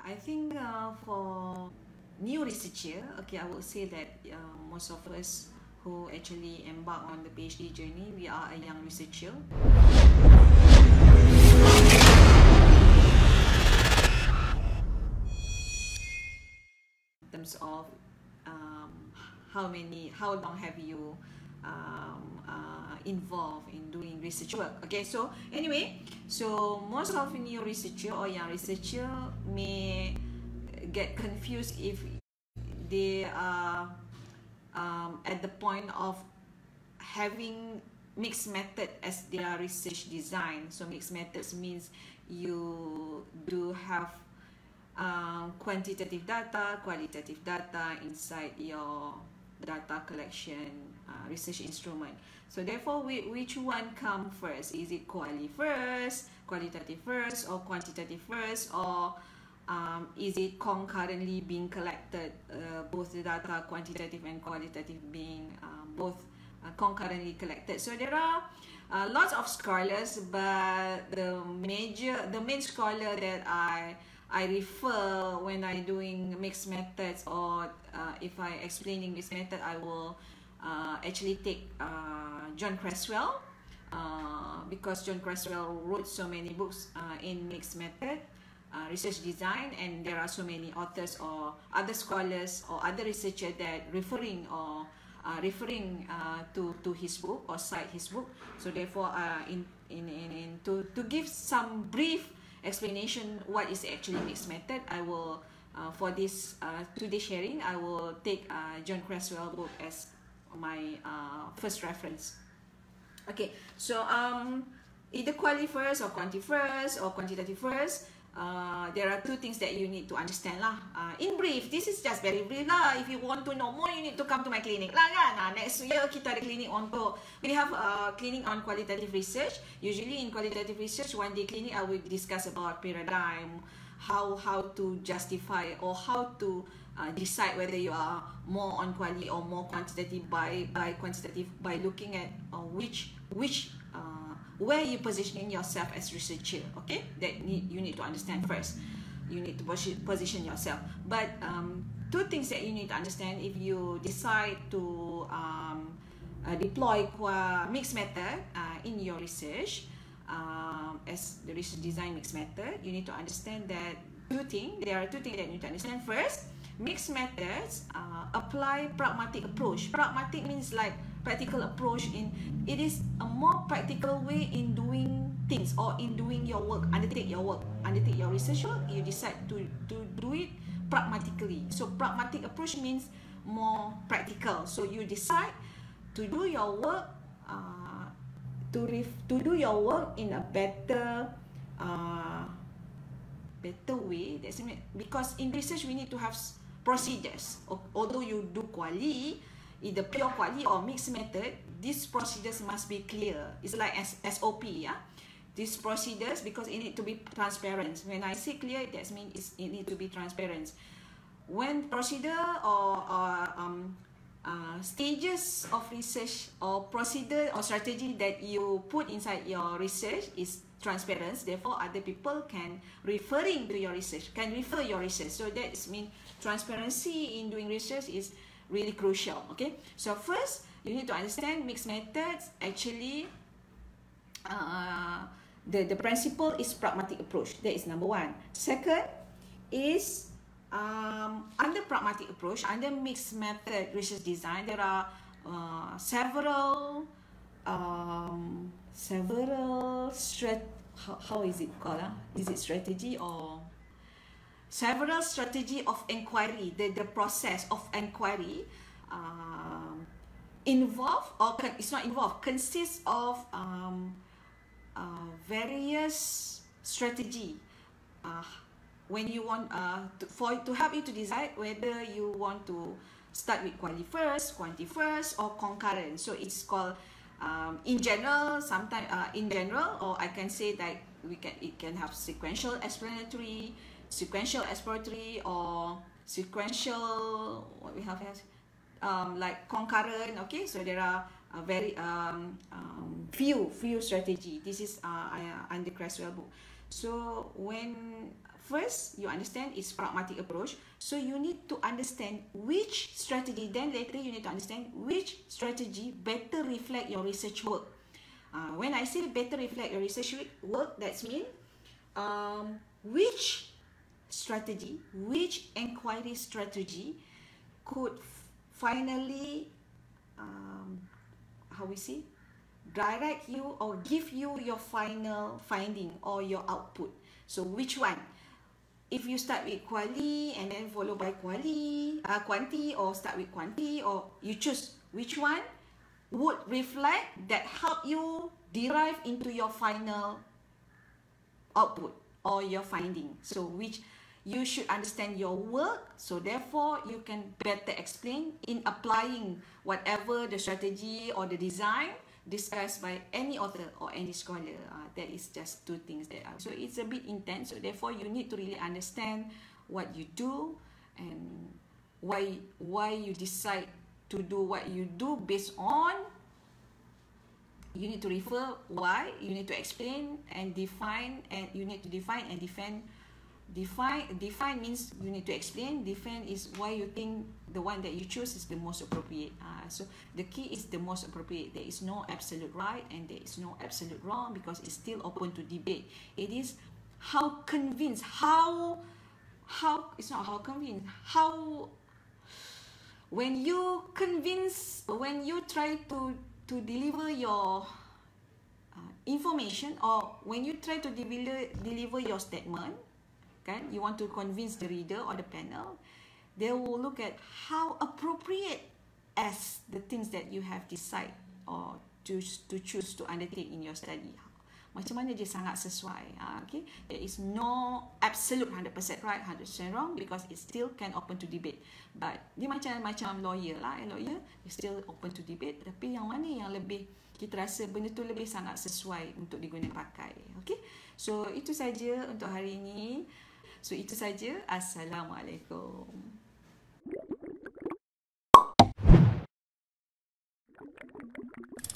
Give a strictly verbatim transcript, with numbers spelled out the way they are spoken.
I think uh, for new researcher, okay, I would say that uh, most of us who actually embark on the PhD journey, we are a young researcher. In terms of um, how many, how long have you um, uh, involved in doing research work? Okay, so anyway, so most of new researcher or young researcher may get confused if they are um, at the point of having mixed method as their research design. So mixed methods means you do have um, quantitative data, qualitative data inside your data collection uh, research instrument. So therefore, which one come first? Is it quali first, qualitative first, or quantitative first, or Um, is it concurrently being collected, uh, both the data quantitative and qualitative being uh, both uh, concurrently collected? So there are uh, lots of scholars, but the major, the main scholar that I I refer when I doing mixed methods, or uh, if I explaining this method, I will uh, actually take uh, John Creswell, uh, because John Creswell wrote so many books uh, in mixed method Uh, research design, and there are so many authors or other scholars or other researchers that referring or uh, referring uh, to to his book or cite his book. So therefore, uh, in, in in in to to give some brief explanation what is actually mixed method, I will uh, for this uh, today sharing, I will take uh, John Creswell book as my uh, first reference. Okay, so um, either quali first or quanti first or quantitative first. Uh, there are two things that you need to understand lah. Uh, in brief, this is just very brief lah. If you want to know more, you need to come to my clinic lah kan. Uh, next year kita ada clinic untuk, we have a clinic on qualitative research. Usually in qualitative research, one day clinic I will discuss about paradigm, how how to justify or how to uh, decide whether you are more on quali or more quantitative by by quantitative by looking at uh, which which uh, where you positioning yourself as researcher. Okay, that need you need to understand first. You need to position yourself. But um, two things that you need to understand if you decide to um, uh, deploy mixed method uh, in your research um, as the research design mixed method, you need to understand that two things. There are two things that you need to understand. First, mixed methods uh, apply pragmatic approach. Pragmatic means like practical approach. In it is a more practical way in doing things or in doing your work, undertake your work, undertake your research work. You decide to to do it pragmatically. So pragmatic approach means more practical. So you decide to do your work uh, to ref to do your work in a better uh, better way. That's because in research we need to have procedures. Although you do quali, either pure quali or mixed method, these procedures must be clear. It's like S O P, yeah. These procedures, because it need to be transparent. When I say clear, that means it need to be transparent. When procedure or, or um, uh, stages of research or procedure or strategy that you put inside your research is transparent, therefore other people can referring to your research, can refer your research. So that means transparency in doing research is really crucial. Okay, so first you need to understand mixed methods. Actually, uh, the the principle is pragmatic approach. That is number one. Second is um, under pragmatic approach, under mixed method research design, there are uh, several um, several strat. How, how is it called? Huh? Is it strategy or several strategy of inquiry? The the process of inquiry um, involve or con it's not involved consists of um, uh, various strategy. Uh, when you want uh, to, for to help you to decide whether you want to start with quali first, quanti first, or concurrent. So it's called um, in general. Sometimes uh, in general, or I can say that we can it can have sequential explanatory, sequential exploratory, or sequential. What we have here, um, like concurrent. Okay, so there are a very um, um, few few strategy. This is uh, under Creswell book. So when first you understand it's pragmatic approach, so you need to understand which strategy, then later you need to understand which strategy better reflect your research work. Uh, when I say better reflect your research work, that's mean um, which strategy, which inquiry strategy could finally, um, how we say, direct you or give you your final finding or your output. So which one? If you start with quali and then follow by quali, uh, quanti, or start with quanti, or you choose which one would reflect that help you derive into your final output or your finding. So which you should understand your work, so therefore you can better explain in applying whatever the strategy or the design discussed by any author or any scholar. Uh, that is just two things that are, so it's a bit intense, so therefore you need to really understand what you do and why why you decide to do what you do based on. You need to refer why, you need to explain and define, and you need to define and defend. Define, define means you need to explain. Defend is why you think the one that you choose is the most appropriate. Uh, so the key is the most appropriate. There is no absolute right and there is no absolute wrong, because it's still open to debate. It is how convinced, how, how, it's not how convinced, how, when you convince, when you try to, to deliver your uh, information, or when you try to deliver, deliver your statement, okay, you want to convince the reader or the panel, they will look at how appropriate as the things that you have decided or choose to choose to undertake in your study. Macam mana dia sangat sesuai. Uh, okay, there is no absolute one hundred percent right, one hundred percent wrong, because it still can open to debate. But dia macam macam lawyer lah, lawyer is still open to debate. Tapi yang mana yang lebih kita rasa benda tu lebih sangat sesuai untuk digunakan pakai. Okay, so itu saja untuk hari ini. So itu saja. Assalamualaikum.